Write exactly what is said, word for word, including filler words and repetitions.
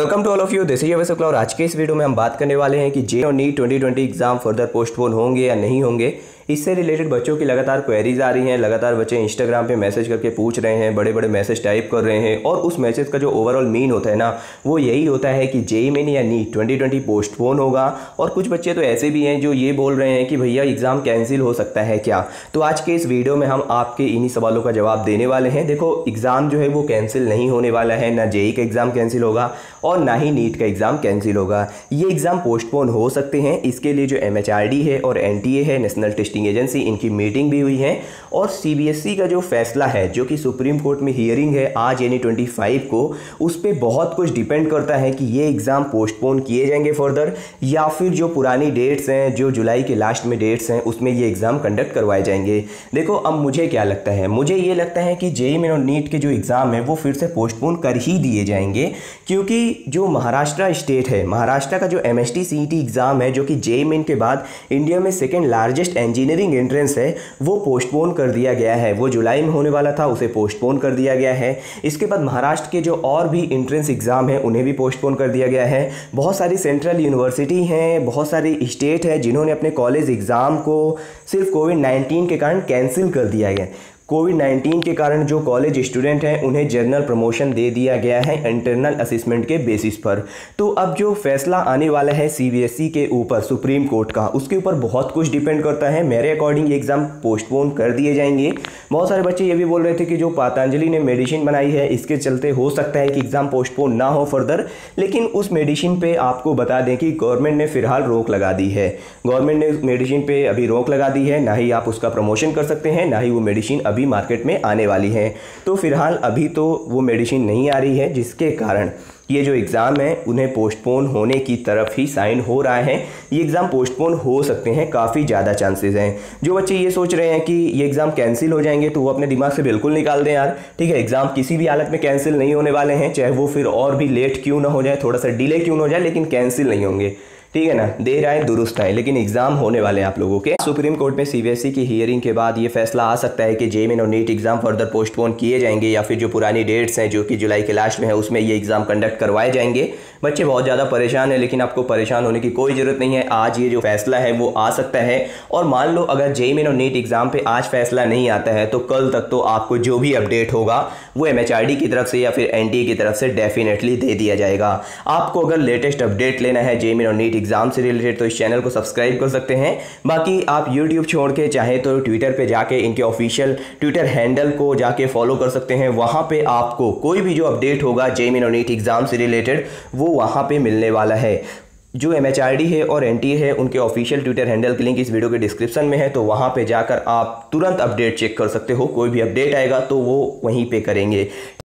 Welcome to all of you, this is your Shukla और आज के इस वीडियो में हम बात करने वाले हैं कि जे और NEET twenty twenty exam further postpone होंगे या नहीं होंगे। इससे रिलेटेड बच्चों की लगातार क्वेरीज आ रही हैं, लगातार बच्चे इंस्टाग्राम पे मैसेज करके पूछ रहे हैं, बड़े बड़े मैसेज टाइप कर रहे हैं और उस मैसेज का जो ओवरऑल मीन होता है ना, वो यही होता है कि जेईई मेन या नीट ट्वेंटी ट्वेंटी पोस्टपोन होगा। और कुछ बच्चे तो ऐसे भी हैं जो ये बोल रहे हैं कि भैया एग्ज़ाम कैंसिल हो सकता है क्या। तो आज के इस वीडियो में हम आपके इन्हीं सवालों का जवाब देने वाले हैं। देखो, एग्ज़ाम जो है वो कैंसिल नहीं होने वाला है, ना जेईई का एग्ज़ाम कैंसिल होगा और ना ही नीट का एग्ज़ाम कैंसिल होगा। ये एग्ज़ाम पोस्टपोन हो सकते हैं। इसके लिए जो एमएचआरडी है और एनटीए है, नेशनल टेस्टिंग एजेंसी, इनकी मीटिंग भी हुई है और सीबीएसई का जो फैसला है, जो कि सुप्रीम कोर्ट में हियरिंग है आज यानी पच्चीस को, उस पर बहुत कुछ डिपेंड करता है कि ये एग्ज़ाम पोस्टपोन किए जाएंगे फर्दर या फिर जो पुरानी डेट्स हैं, जो जुलाई के लास्ट में डेट्स हैं, उसमें ये एग्ज़ाम कंडक्ट करवाए जाएंगे। देखो, अब मुझे क्या लगता है, मुझे ये लगता है कि जेईई मेन और नीट के जो एग्ज़ाम है वो फिर से पोस्टपोन कर ही दिए जाएंगे, क्योंकि जो महाराष्ट्र स्टेट है, महाराष्ट्र का जो एमएसटी सीईटी एग्ज़ाम है, जो कि जेईई मेन के बाद इंडिया में सेकेंड लार्जेस्ट इंजीनियरिंग एंट्रेंस है, वो पोस्टपोन कर दिया गया है। वो जुलाई में होने वाला था, उसे पोस्टपोन कर दिया गया है। इसके बाद महाराष्ट्र के जो और भी एंट्रेंस एग्ज़ाम है उन्हें भी पोस्टपोन कर दिया गया है। बहुत सारी सेंट्रल यूनिवर्सिटी हैं, बहुत सारी स्टेट है जिन्होंने अपने कॉलेज एग्ज़ाम को सिर्फ कोविड नाइन्टीन के कारण कैंसिल कर दिया गया। कोविड नाइन्टीन के कारण जो कॉलेज स्टूडेंट हैं उन्हें जनरल प्रमोशन दे दिया गया है इंटरनल असेसमेंट के बेसिस पर। तो अब जो फैसला आने वाला है सीबीएसई के ऊपर, सुप्रीम कोर्ट का, उसके ऊपर बहुत कुछ डिपेंड करता है। मेरे अकॉर्डिंग एग्ज़ाम पोस्टपोन कर दिए जाएंगे। बहुत सारे बच्चे ये भी बोल रहे थे कि जो पतंजलि ने मेडिसिन बनाई है, इसके चलते हो सकता है कि एग्ज़ाम पोस्टपोन ना हो फर्दर। लेकिन उस मेडिसिन पे आपको बता दें कि गवर्नमेंट ने फिलहाल रोक लगा दी है। गवर्नमेंट ने मेडिसिन पे अभी रोक लगा दी है, ना ही आप उसका प्रमोशन कर सकते हैं, ना ही वो मेडिसिन अभी मार्केट में आने वाली है। तो फिलहाल अभी तो वो मेडिसिन नहीं आ रही है, जिसके कारण ये जो एग्ज़ाम है उन्हें पोस्टपोन होने की तरफ ही साइन हो रहा है। ये एग्ज़ाम पोस्टपोन हो सकते हैं, काफ़ी ज़्यादा चांसेस हैं। जो बच्चे ये सोच रहे हैं कि ये एग्ज़ाम कैंसिल हो जाएंगे, तो वो अपने दिमाग से बिल्कुल निकाल दें यार। ठीक है, एग्ज़ाम किसी भी हालत में कैंसिल नहीं होने वाले हैं, चाहे वो फिर और भी लेट क्यों ना हो जाए, थोड़ा सा डिले क्यों ना हो जाए, लेकिन कैंसिल नहीं होंगे। ठीक है ना, देर आए दुरुस्त आए, लेकिन एग्जाम होने वाले हैं आप लोगों के। सुप्रीम कोर्ट में सीबीएसई की हियरिंग के बाद ये फैसला आ सकता है कि जेईई मेन और नीट एग्जाम फर्दर पोस्टपोन किए जाएंगे या फिर जो पुरानी डेट्स हैं जो कि जुलाई के लास्ट में है उसमें ये एग्जाम कंडक्ट करवाए जाएंगे। बच्चे बहुत ज़्यादा परेशान हैं, लेकिन आपको परेशान होने की कोई ज़रूरत नहीं है। आज ये जो फैसला है वो आ सकता है और मान लो अगर जेईई मेन और नीट एग्जाम पे आज फैसला नहीं आता है तो कल तक तो आपको जो भी अपडेट होगा वो एमएचआरडी की तरफ से या फिर एनटीए की तरफ से डेफिनेटली दे दिया जाएगा। आपको अगर लेटेस्ट अपडेट लेना है जेईई मेन और नीट एग्जाम से रिलेटेड तो इस चैनल को सब्सक्राइब कर सकते हैं। बाकी आप यूट्यूब छोड़ के चाहे तो ट्विटर पे जाके इनके ऑफिशियल ट्विटर हैंडल को जाके फॉलो कर सकते हैं। वहां पे आपको कोई भी जो अपडेट होगा जेईई मेन और नीट एग्जाम से रिलेटेड वो वहां पे मिलने वाला है। जो एमएचआरडी है और एनटीए है उनके ऑफिशियल ट्विटर हैंडल की लिंक इस वीडियो के डिस्क्रिप्शन में है, तो वहां पे जाकर आप तुरंत अपडेट चेक कर सकते हो। कोई भी अपडेट आएगा तो वो वहीं पे करेंगे।